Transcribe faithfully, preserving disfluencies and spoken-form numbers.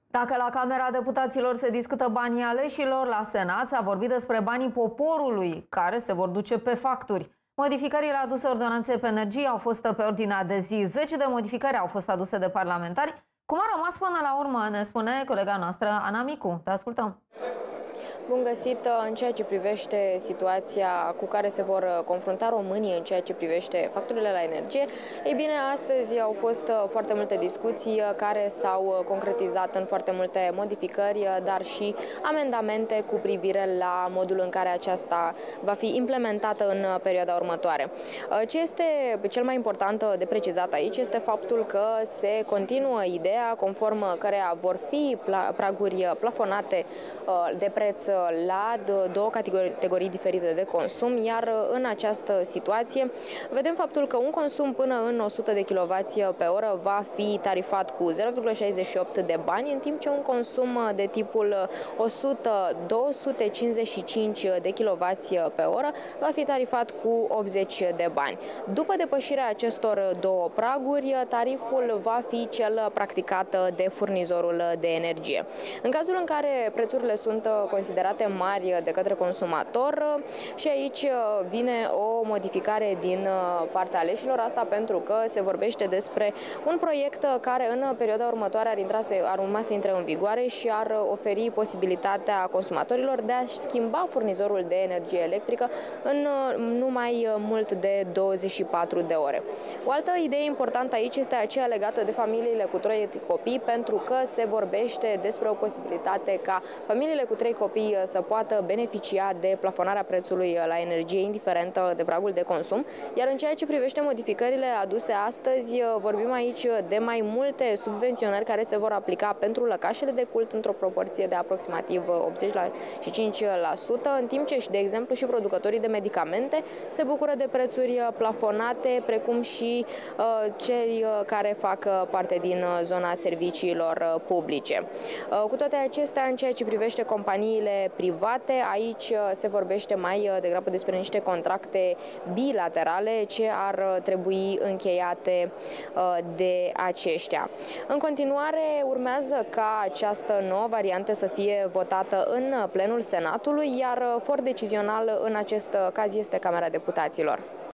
Dacă la Camera Deputaților se discută banii aleșilor, la Senat s-a vorbit despre banii poporului, care se vor duce pe facturi. Modificările aduse ordonanței pe energie au fost pe ordinea de zi. Zece de modificări au fost aduse de parlamentari. Cum a rămas până la urmă, ne spune colega noastră Ana Micu. Te ascultăm! Bun găsit! În ceea ce privește situația cu care se vor confrunta românii în ceea ce privește facturile la energie, ei bine, astăzi au fost foarte multe discuții care s-au concretizat în foarte multe modificări, dar și amendamente cu privire la modul în care aceasta va fi implementată în perioada următoare. Ce este cel mai important de precizat aici este faptul că se continuă ideea conform căreia vor fi praguri plafonate de preț la două categorii diferite de consum, iar în această situație vedem faptul că un consum până în o sută de kilowați pe oră va fi tarifat cu zero virgulă șaizeci și opt de bani, în timp ce un consum de tipul o sută - două sute cincizeci și cinci de kilowați pe oră va fi tarifat cu optzeci de bani. După depășirea acestor două praguri, tariful va fi cel practicat de furnizorul de energie. În cazul în care prețurile sunt considerate mari de către consumator, și aici vine o modificare din partea aleșilor, asta pentru că se vorbește despre un proiect care în perioada următoare ar, intra, ar urma să intre în vigoare și ar oferi posibilitatea consumatorilor de a schimba furnizorul de energie electrică în numai mult de douăzeci și patru de ore. O altă idee importantă aici este aceea legată de familiile cu trei copii, pentru că se vorbește despre o posibilitate ca familiile cu trei copii să poată beneficia de plafonarea prețului la energie, indiferent de pragul de consum. Iar în ceea ce privește modificările aduse astăzi, vorbim aici de mai multe subvenționări care se vor aplica pentru lăcașele de cult într-o proporție de aproximativ optzeci și cinci la sută, în timp ce, de exemplu, și producătorii de medicamente se bucură de prețuri plafonate, precum și uh, cei care fac parte din zona serviciilor publice. Uh, cu toate acestea, în ceea ce privește companiile private, aici se vorbește mai degrabă despre niște contracte bilaterale ce ar trebui încheiate de aceștia. În continuare, urmează ca această nouă variantă să fie votată în plenul Senatului, iar for decizional în acest caz este Camera Deputaților.